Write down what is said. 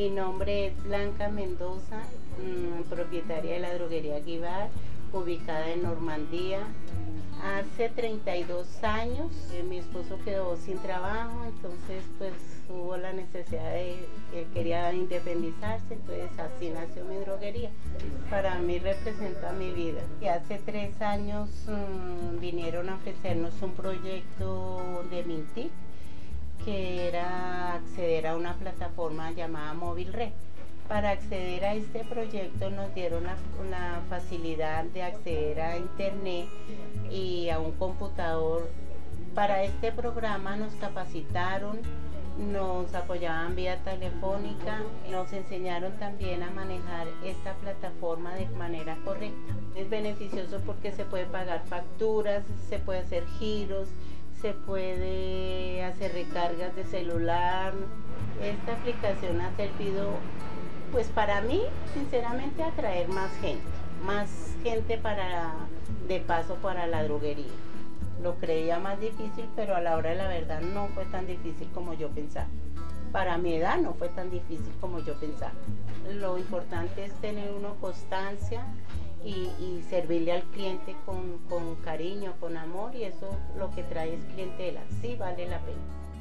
Mi nombre es Blanca Mendoza, propietaria de la droguería Guibar, ubicada en Normandía. Hace 32 años mi esposo quedó sin trabajo, entonces pues hubo la necesidad de, él quería independizarse, entonces así nació mi droguería. Para mí representa mi vida. Y hace 3 años vinieron a ofrecernos un proyecto de Mintic, que era acceder a una plataforma llamada Móvil Red. Para acceder a este proyecto nos dieron la facilidad de acceder a internet y a un computador. Para este programa nos capacitaron, nos apoyaban vía telefónica, nos enseñaron también a manejar esta plataforma de manera correcta. Es beneficioso porque se puede pagar facturas, se puede hacer giros, se puede hacer recargas de celular. Esta aplicación ha servido, pues para mí, sinceramente, atraer más gente de paso para la droguería. Lo creía más difícil, pero a la hora de la verdad no fue tan difícil como yo pensaba. Para mi edad no fue tan difícil como yo pensaba. Lo importante es tener una constancia y servirle al cliente con cariño, con amor, y eso lo que trae es clientela. Sí vale la pena.